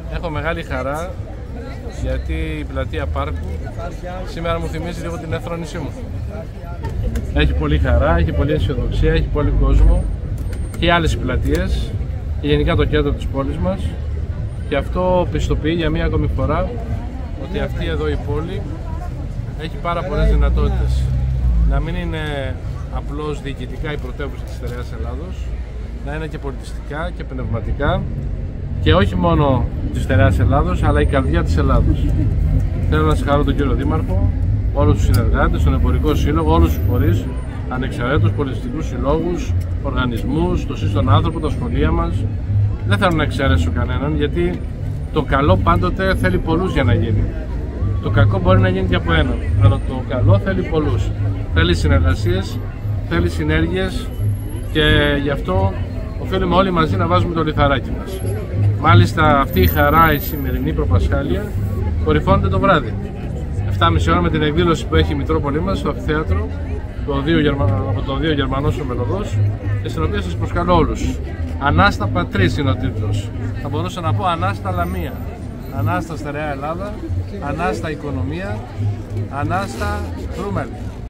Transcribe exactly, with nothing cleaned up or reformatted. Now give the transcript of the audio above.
Έχω μεγάλη χαρά γιατί η πλατεία Πάρκου σήμερα μου θυμίζει λίγο την Εθρόνησή μου. Έχει πολύ χαρά, έχει πολύ αισιοδοξία, έχει πολύ κόσμο και άλλες πλατείες και γενικά το κέντρο της πόλης μας, και αυτό πιστοποιεί για μία ακόμη φορά ότι αυτή εδώ η πόλη έχει πάρα πολλές δυνατότητες. Να μην είναι απλώς διοικητικά η πρωτεύουσα της στερεάς Ελλάδος, να είναι και πολιτιστικά και πνευματικά, και όχι μόνο της στερεάς Ελλάδος, αλλά η καρδιά της Ελλάδος. Θέλω να συγχαρώ τον κύριο Δήμαρχο, όλους τους συνεργάτες, τον Εμπορικό Σύλλογο, όλους τους φορείς, ανεξαρτήτους πολιτιστικούς συλλόγους, οργανισμούς, το σύστον άνθρωπο, τα σχολεία μας. Δεν θέλω να εξαιρέσω κανέναν, γιατί το καλό πάντοτε θέλει πολλούς για να γίνει. Το κακό μπορεί να γίνει και από έναν, αλλά το καλό θέλει πολλούς. Θέλει συνεργασίες, θέλει συνέργειες, και γι' αυτό οφείλουμε όλοι μαζί να βάζουμε το λιθαράκι μας. Μάλιστα αυτή η χαρά, η σημερινή προπασχάλια, κορυφώνεται το βράδυ. εφτά και μισή ώρα με την εκδήλωση που έχει η Μητρόπολη μας στο Αμφιθέατρο, το δύο Γερμα... από τον Δίο Γερμανός ο Μελωδός, και στην οποία σας προσκαλώ όλους. Ανάστα Πατρίς είναι ο τίτλος. Θα μπορούσα να πω Ανάστα Λαμία. Ανάστα Στερεά Ελλάδα, Ανάστα Οικονομία, Ανάστα Κρούμελ.